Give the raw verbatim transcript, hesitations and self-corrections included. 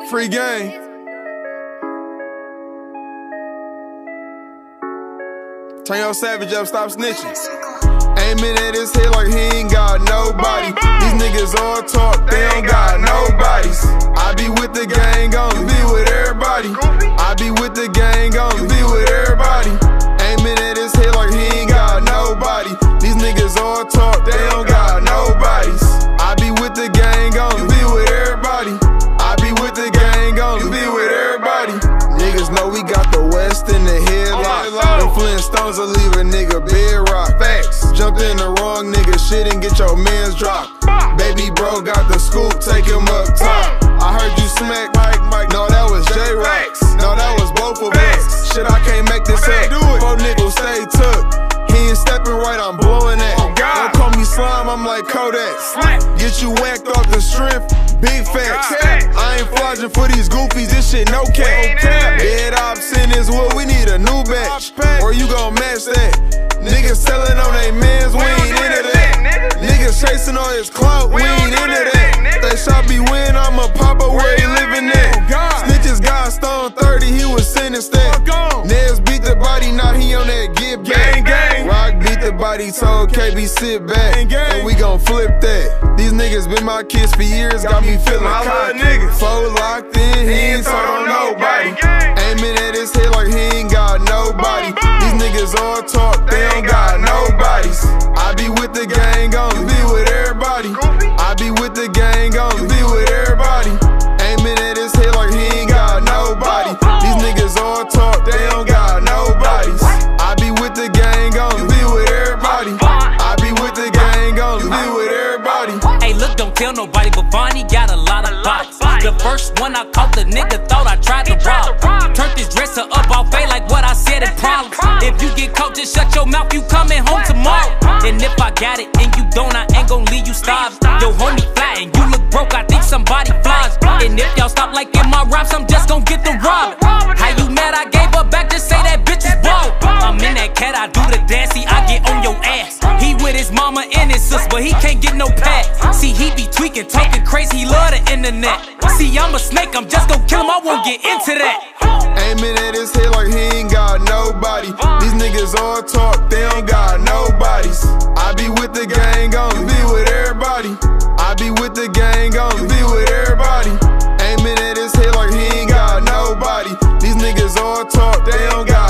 Free game. Turn your savage up, stop snitching. Aiming at his head like he ain't got nobody. These niggas all talk, they don't got nobodies. I be with the gang on, you be with everybody. I be with the gang on, you be with everybody. Aiming at his head like he ain't got nobody. These niggas all talk, they don't got nobodies. I be with the gang on, you be with everybody. I be with the gang on, you be with everybody. Niggas know we got the West in the headlock. Them Flintstones will leave a nigga bedrock. Facts. Jumped in the wrong nigga shit and get your mans dropped. Baby bro got the scoop, take him up top. I heard you smack Mike, Mike. No, that was J-Rock. No, that was both of us. Shit, I can't make this up. Four niggas stay took. He ain't stepping right, I'm blowing that. Don't call me slime, I'm like Kodak. Get you whacked off the strength, big facts. I ain't flogging for these goofies, this shit no cap. Dead ops in this wood, we need a new batch. Or you gon' match that. Niggas selling on they mans, we ain't into that. Niggas chasing all his clout, we ain't into that. They shot be win, I'm a papa, where he living at. Snitches got stone thirty, he was sentenced that. Nez beat the body, now he on that get back. Rock beat the body, told K B sit back, and we gon' flip that. These niggas been my kids for years, got me feeling cocky. Four locked in, he ain't told on nobody. Aiming at his head like he ain't got nobody. These niggas all talk, they don't got nobodies. I be with the gang on, you be with everybody. I be with the gang on, you be with everybody. Aiming at his head like he ain't got nobody. These niggas all talk, they don't got nobodies. I be with the gang on, you be with everybody. I be with the gang on, you be with everybody. Hey, look, don't tell nobody, but Bonnie got a lot of bots. The first one I caught, the nigga thought I tried to rob. Turned this dresser up off fade like what I said in problems. If you get caught, just shut your mouth, you coming home tomorrow. And if I got it and you don't, I ain't gon' leave you starved. Yo, homie fly and you look broke, I think somebody flies. And if y'all stop liking my raps, I'm just gon' get the rob. How you mad I gave her back, just say that bitch is wild. I'm in that cat, I do the dance, see I get on your ass. He with his mama and his sis, but he can't get no pad. See, he be tweaking, talking crazy, he love the internet. See, I'm a snake, I'm just gon' kill him, I won't get into that. Aiming at his head like he ain't got nobody. These niggas all talk, they don't got nobodies. I be with the gang on, you be with everybody. I be with the gang on, you be with everybody. Aiming at his head like he ain't got nobody. These niggas all talk, they don't got